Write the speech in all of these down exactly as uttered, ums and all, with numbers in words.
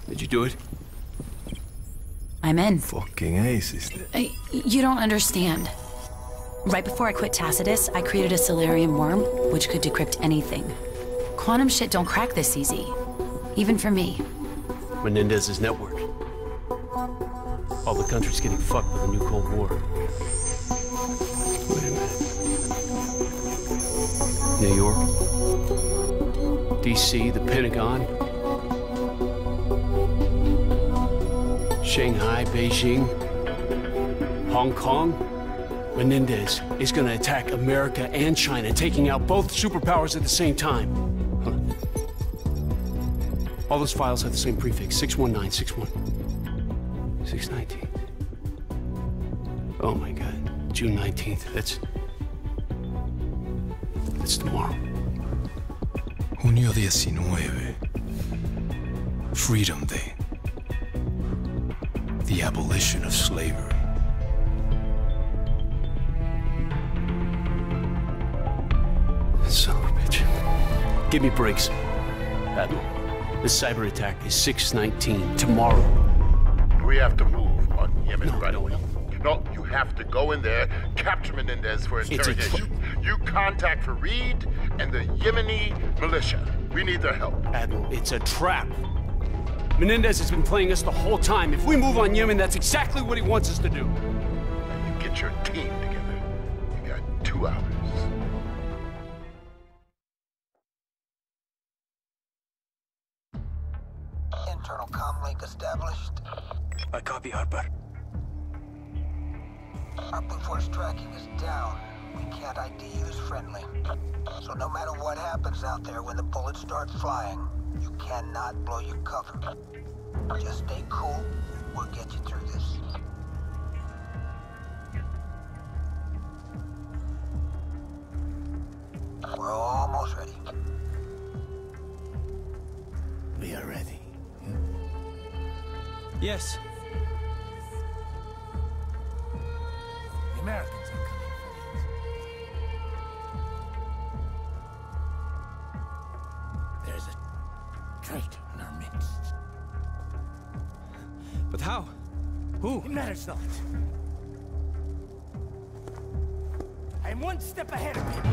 Did you do it? I'm in. Fucking ace, sister. Uh, you don't understand. Right before I quit Tacitus, I created a Solarium worm, which could decrypt anything. Quantum shit don't crack this easy. Even for me. Menendez's network. All the countries getting fucked with a new Cold War. Wait a minute. New York? D C, the Pentagon? Shanghai, Beijing? Hong Kong? Menendez is gonna attack America and China, taking out both superpowers at the same time. Huh. All those files have the same prefix, six one nine six one. six nineteen. Oh my God, June nineteenth, that's... That's tomorrow. Junio diecinueve. Freedom Day. The abolition of slavery. Son of a bitch. Give me breaks. Admiral, the cyber attack is six nineteen, tomorrow. We have to move on Yemen No, right no, away. no. No, you have to go in there, capture Menendez for It's a interrogation. You, you contact Fareed and the Yemeni militia. We need their help. Admiral, it's a trap. Menendez has been playing us the whole time. If we move on Yemen, that's exactly what he wants us to do. And you get your team together. You got two hours. Internal comm link established. I copy, Harper. Our Blue Force tracking is down. We can't I D you as friendly. So no matter what happens out there when the bullets start flying, you cannot blow your cover. Just stay cool. We'll get you through this. We're almost ready. We are ready. Yes. The Americans are coming for you. There's a traitor in our midst. But how? Who? It matters not. I am one step ahead of him.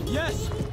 Yes!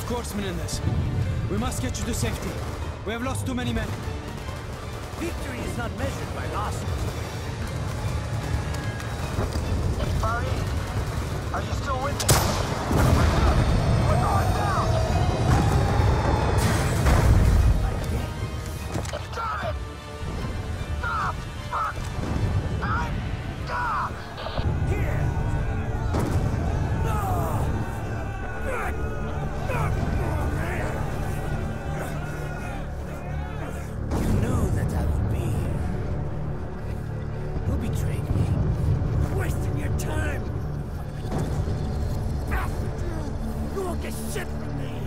Of course, Menendez. We must get you to safety. We have lost too many men. Victory is not measured by losses. Farid, are you still with me? We're going down! Stop it! Stop! Fuck! I'm... Stop! Here! No! You knew that I would be here. Who betrayed me? Wasting your time! You won't get shit from me!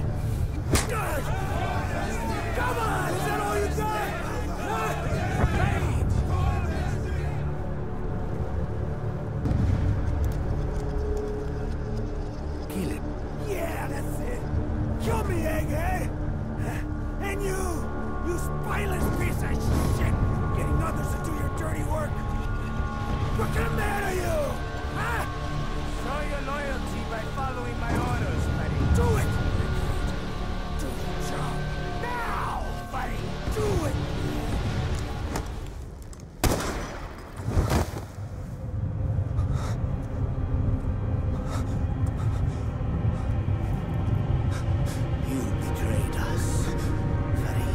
Come on! Is that all you got? Hey! Kill him. Yeah, that's it! Kill me, Egghead! And you! You spineless piece of shit! Getting others to do your dirty work! What kind of man are you? Huh? Show your loyalty by following my orders, buddy. Do it! Do the job! Now, buddy! Do it! You betrayed us, buddy.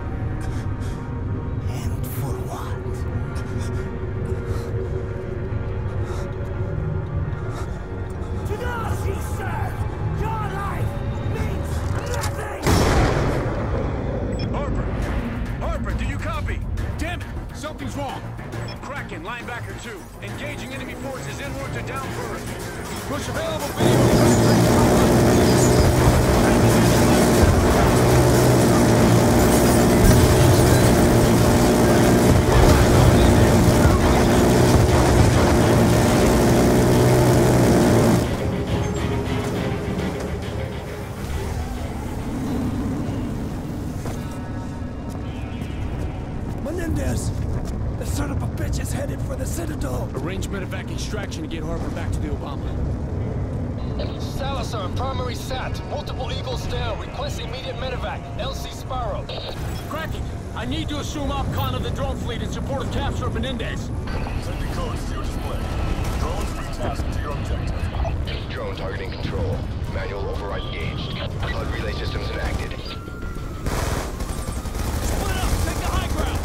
And for what? To those he served, your life means nothing! Harper! Harper, do you copy? Damn it! Something's wrong. Kraken, linebacker two. Engaging enemy forces inward to down first. Push available video. Menendez! The son of a bitch is headed for the Citadel! Arrange medevac extraction to get Harper back to the Obama. Salazar, primary S A T. Multiple Eagles down. Request immediate medevac. L C Sparrow. Kraken, I need to assume OpCon of the drone fleet in support of capture of Menendez. Send the codes to your display. Drones retasked to your objective. Drone targeting control. Manual override engaged. H U D relay systems enacted. Split up! Take the high ground!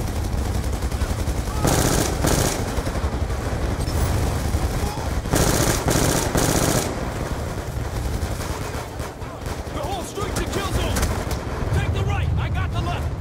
The whole street's a kill zone! Take the right! I got the left!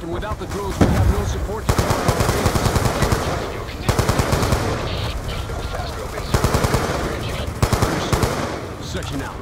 and without the drones, we have no support to cover our Faster open. base. Section out.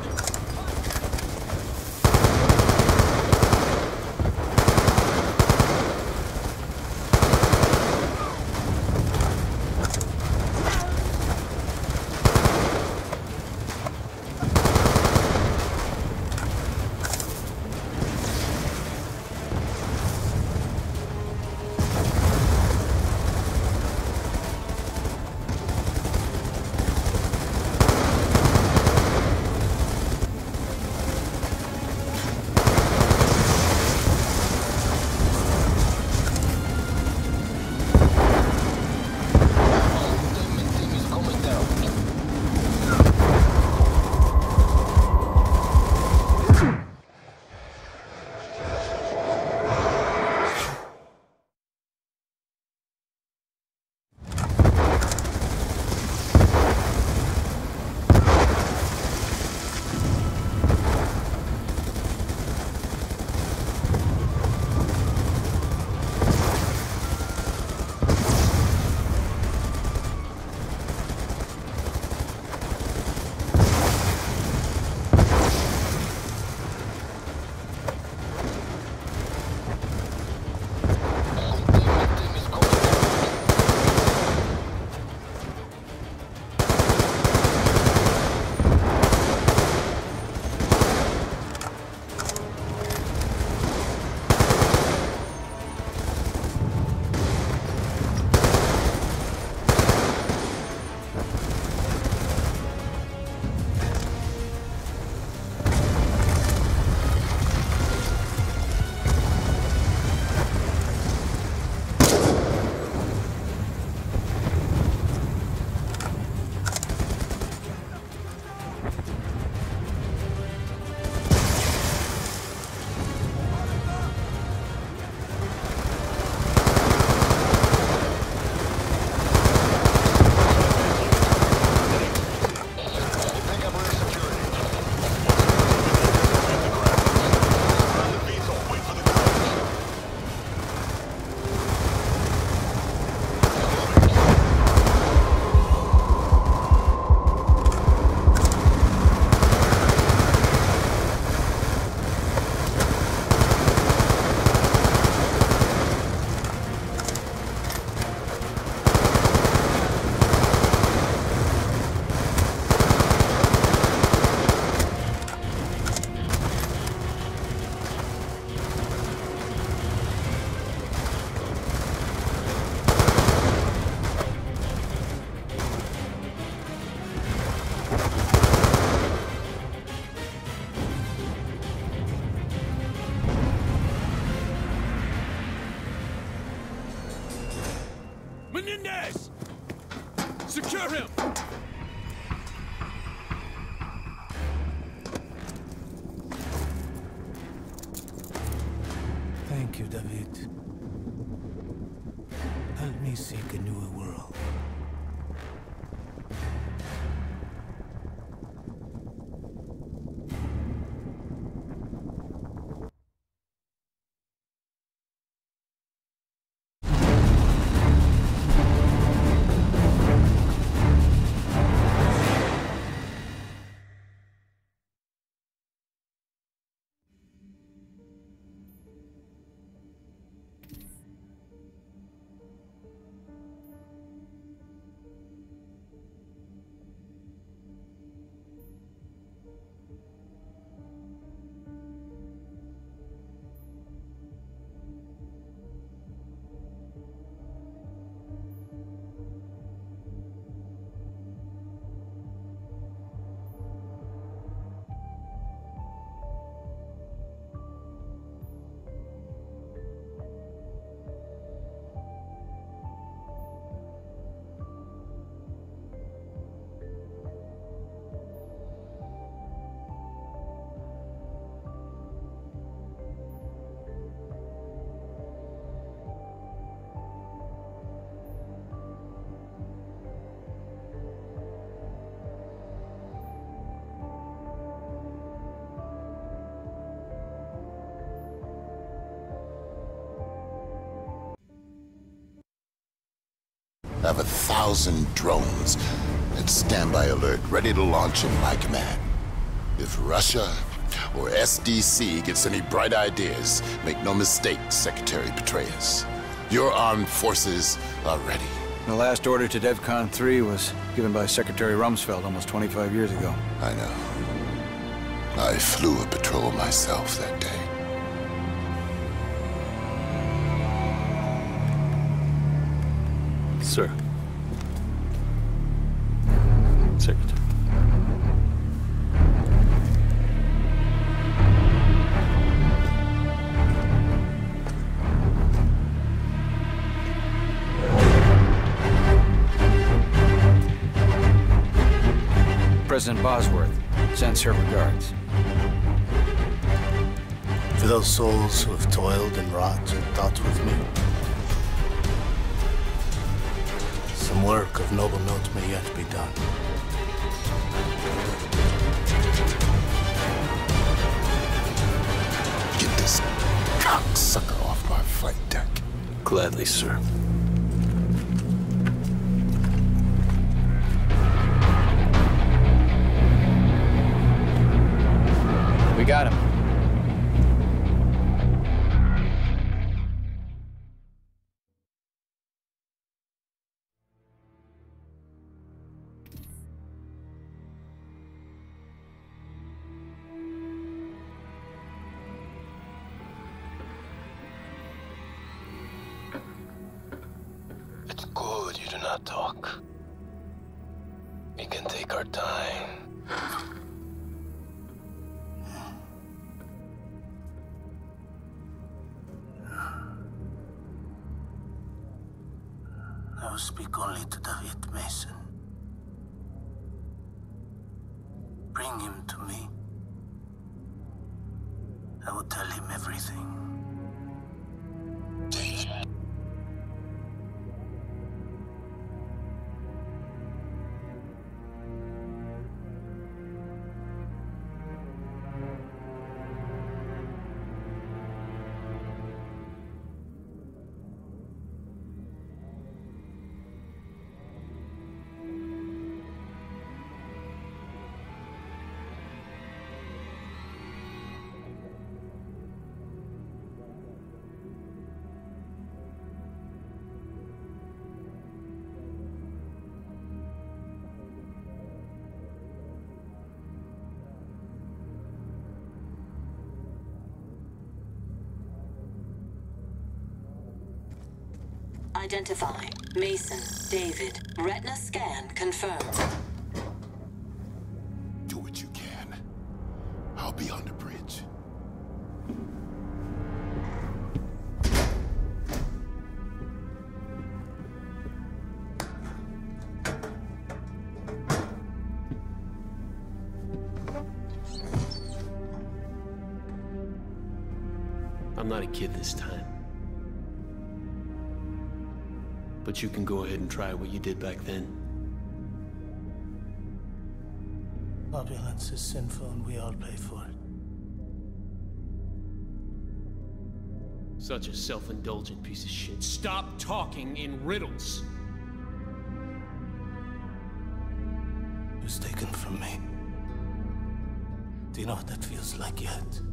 Menendez! Secure him! Thank you, David. Help me seek a newer world. I have a thousand drones at standby alert, ready to launch in my command. If Russia or S D C gets any bright ideas, make no mistake, Secretary Petraeus. Your armed forces are ready. The last order to DEFCON three was given by Secretary Rumsfeld almost twenty-five years ago. I know. I flew a patrol myself that day. Sir. Secretary. President Bosworth sends her regards. For those souls who have toiled and wrought and thought with me, some work of noble note may yet be done. Get this cocksucker off my flight deck. Gladly, sir. We got him. It's good you do not talk. We can take our time. I will speak only to David Mason. Bring him to me. I will tell him everything. David. Identify. Mason, David. Retina scan confirmed. Do what you can. I'll be on the bridge. I'm not a kid this time. But you can go ahead and try what you did back then. Opulence is sinful and we all pay for it. Such a self-indulgent piece of shit. Stop talking in riddles. It was taken from me. Do you know what that feels like yet?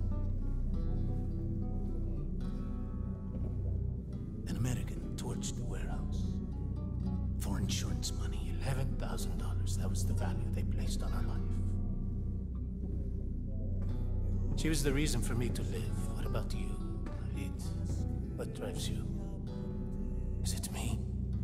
An American torched the warehouse. For insurance money, eleven thousand dollars. That was the value they placed on her life. She was the reason for me to live. What about you, Khalid? What drives you? Is it me?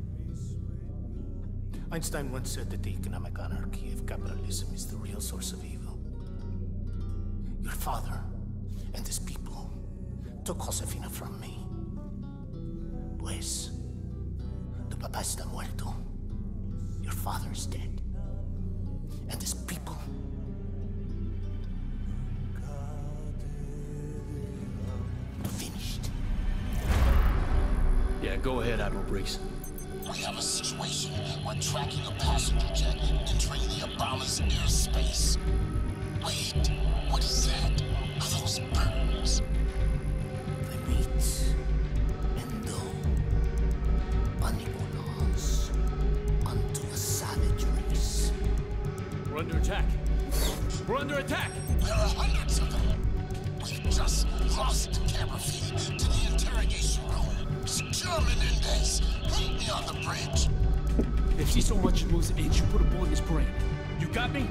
Einstein once said that the economic anarchy of capitalism is the real source of evil. Your father and his people took Josefina from me. Pues, tu papá está muerto. Your father is dead. And his people. Finished. Yeah, go ahead, Admiral Briggs. We have a situation. We're tracking a passenger jet entering the Obama's airspace. Wait, what is that? Are those birds? They meet. Endo. Manipulos. attack. We're under attack. There are hundreds of them. We've just lost the camera feed to the interrogation room. Secure Menendez. Meet me on the bridge. If she so much as moves an inch, you put a bullet in his brain. You got me?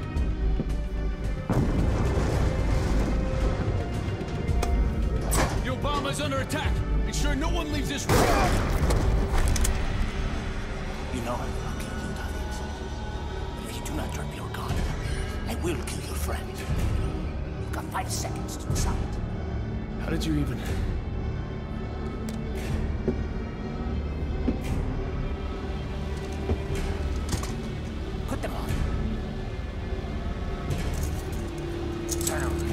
The Obama's under attack. Ensure no one leaves this room. You know I will kill you, David. But if you do not drop your gun, I will kill your friend. You've got five seconds to decide. How did you even... Put them on. Turn around.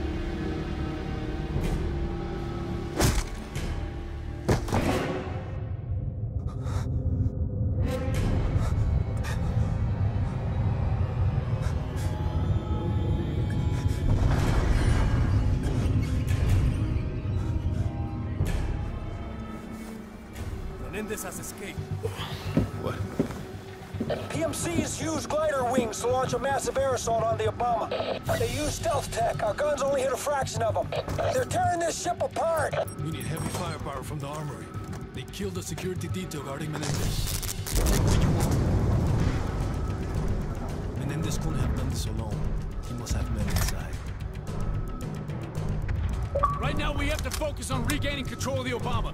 Menendez has escaped. What? P M Cs use glider wings to launch a massive air assault on the Obama. They use stealth tech. Our guns only hit a fraction of them. They're tearing this ship apart. We need heavy firepower from the armory. They killed the security detail guarding Menendez. Menendez couldn't have done this alone. He must have men inside. Right now, we have to focus on regaining control of the Obama.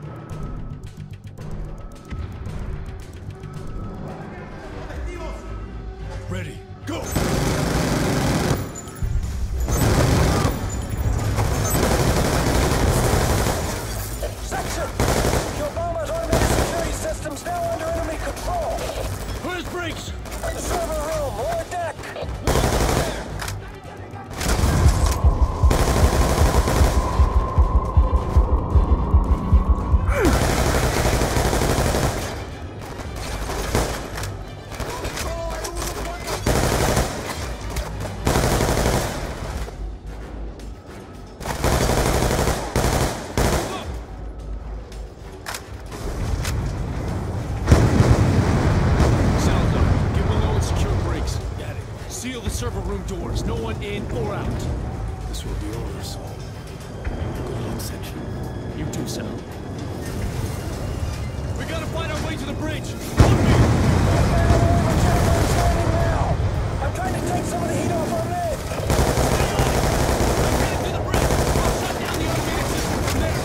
Ready, go! Section! The Obama's automated security system's now under enemy control. Where's Briggs? The server room, lower deck. Server room doors, no one in or out. This will be over soon. Go to the section. You too, Sal. We gotta find our way to the bridge. I'm trying to take some of the heat off our men. I'm headed to the bridge. I'll shut down the automated system from there.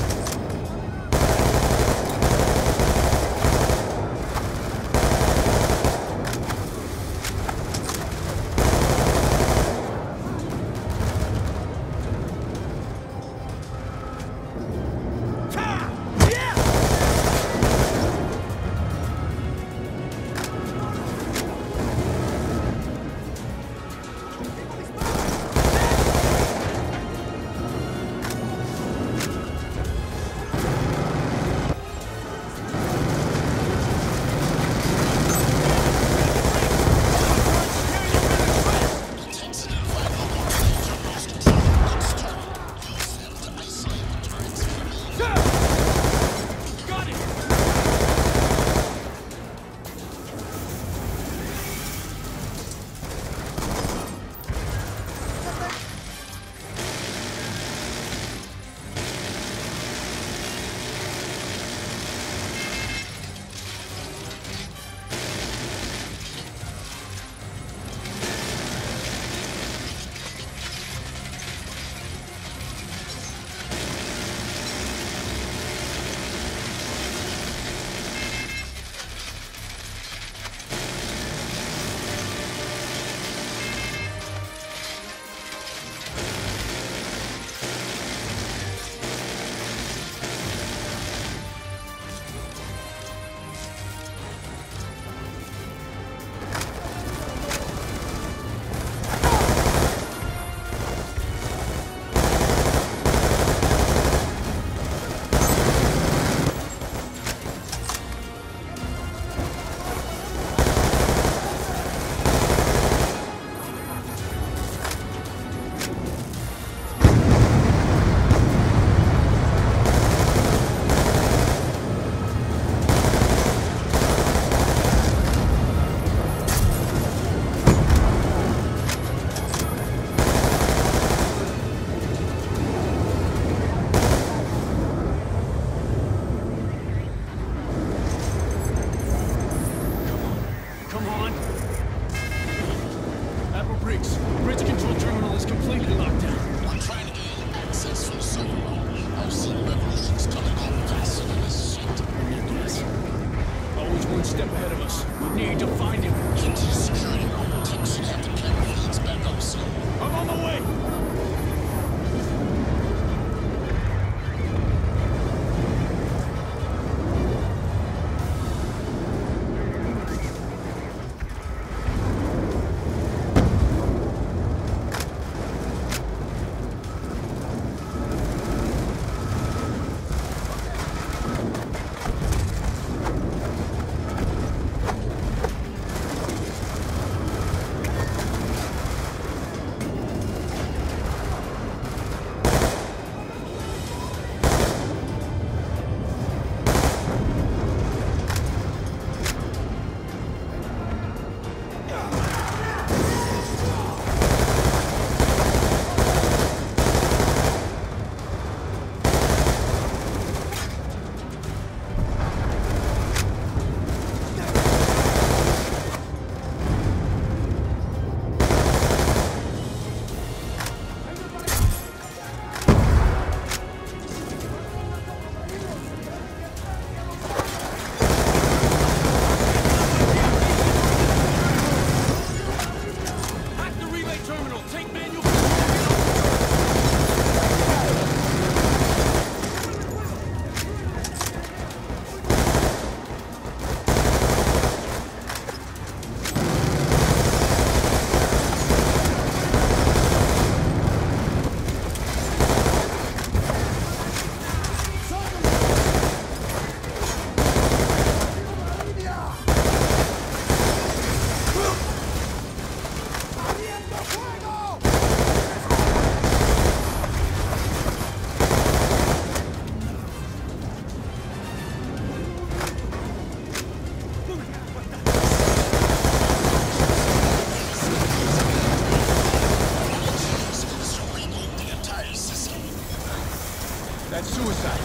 That's suicide.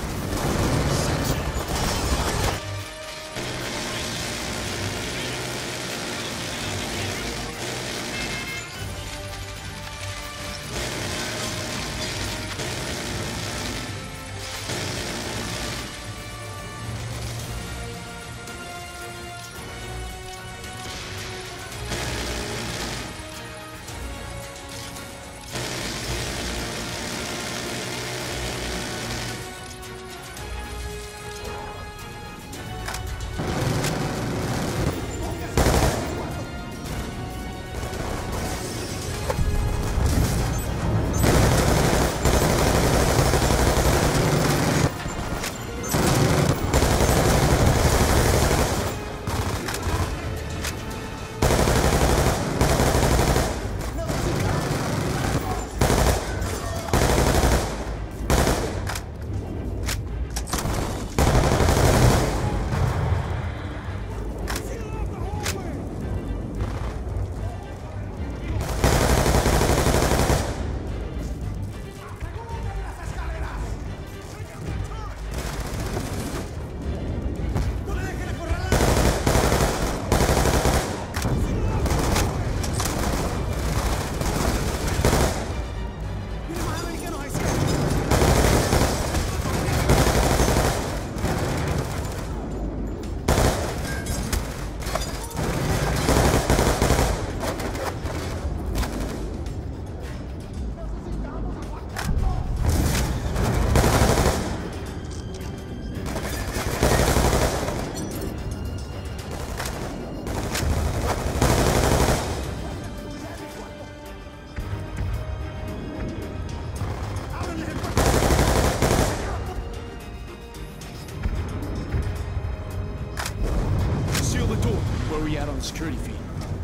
Security feed.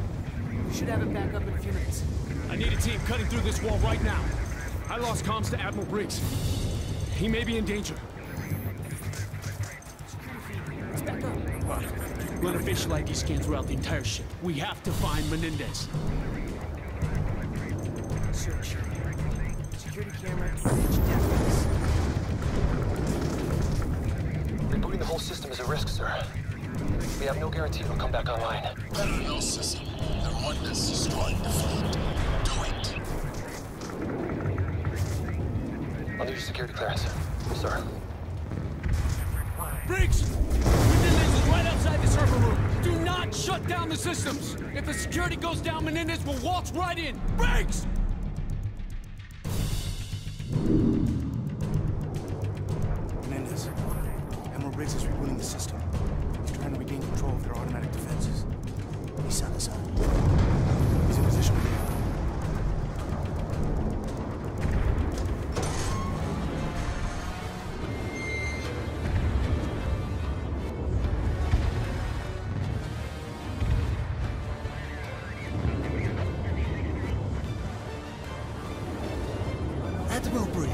We should have it back up in a few minutes. I need a team cutting through this wall right now. I lost comms to Admiral Briggs. He may be in danger. Security feed. It's back up. Run a facial I D scan throughout the entire ship. We have to find Menendez. Search. Security camera. Definitely. Rebooting the whole system is a risk, sir. We have no guarantee it'll come back online. Better no system. The one that's destroying the fleet. Do it. I'll need your security clearance, sir. Briggs! Menendez is right outside the server room. Do not shut down the systems. If the security goes down, Menendez will waltz right in. Briggs! Menendez. Admiral Briggs is rebooting the system. Trying to regain control of their automatic defenses. He's on his own. He's in position to get out. Admiral Briggs.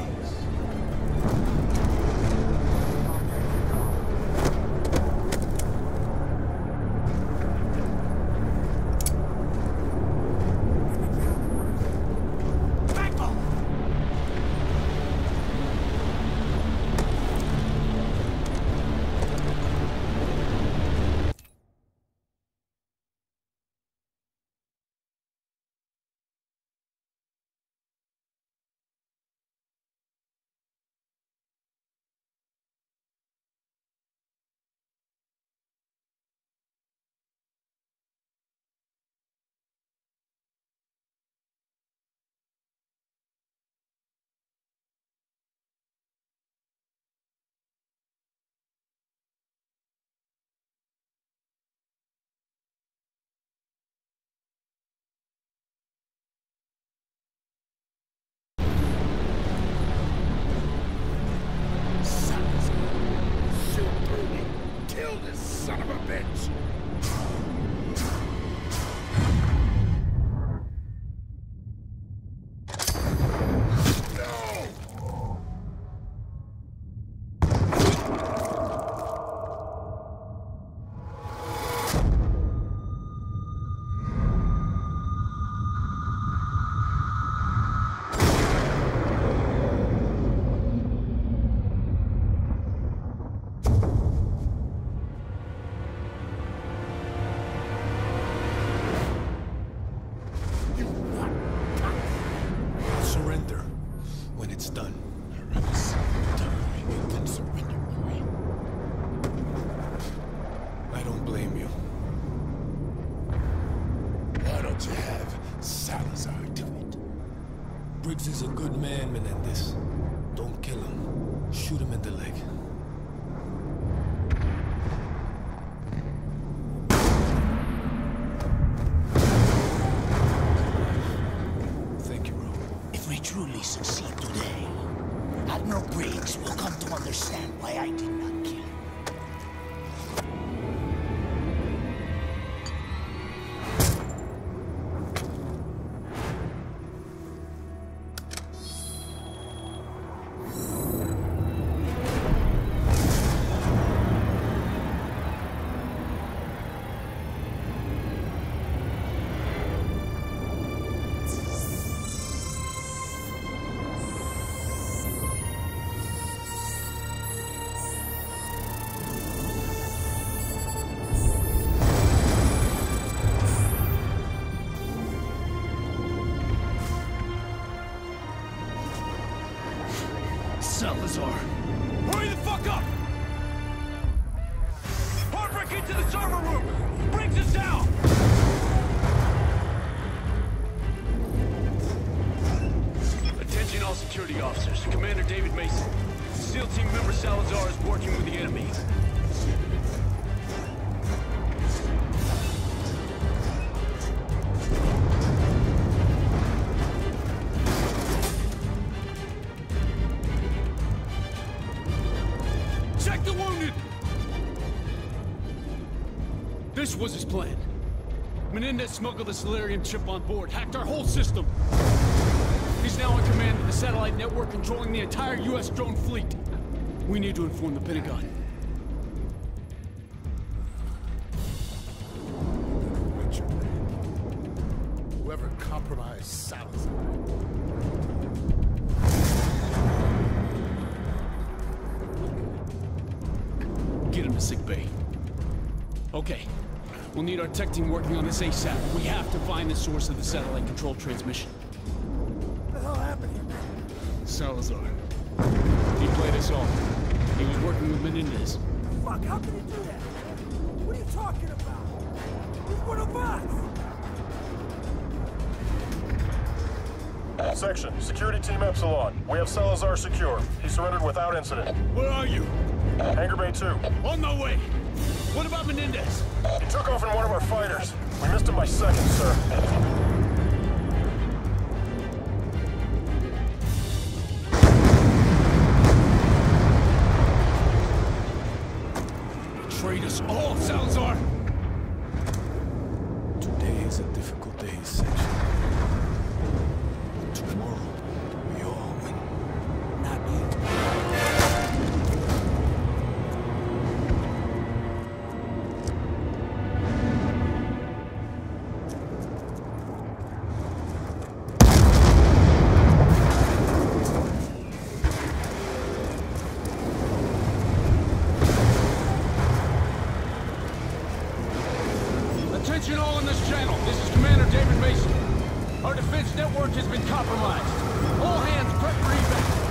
Briggs is a good man, Menendez. Don't kill him. Shoot him in the leg. Thank you, Ro. If we truly succeed today, Admiral Briggs will come to understand why I did not kill him. Salazar! Hurry the fuck up! Harper, get to the server room! Briggs is down! Attention all security officers. Commander David Mason. SEAL team member Salazar is working with the enemy. Check the wounded! This was his plan. Menendez smuggled the Solarium chip on board, hacked our whole system. He's now in command of the satellite network controlling the entire U S drone fleet. We need to inform the Pentagon. Richard. Whoever compromised Salazar. Get him to sick bay. Okay. We'll need our tech team working on this ASAP. We have to find the source of the satellite control transmission. What the hell happened here? Salazar. He played us off. He was working with Menendez. Fuck, how can you do that? What are you talking about? He's one of us! Section, Security Team Epsilon. We have Salazar secure. He surrendered without incident. Where are you? Hangar Bay two. On my way! What about Menendez? He took off in one of our fighters. We missed him by seconds, sir. Betrayed us all, Salazar! Today is a difficult day, Section. Tomorrow, we all win. Not me. Attention all in this channel. This is Commander David Mason. Our defense network has been compromised. All hands prep for evac.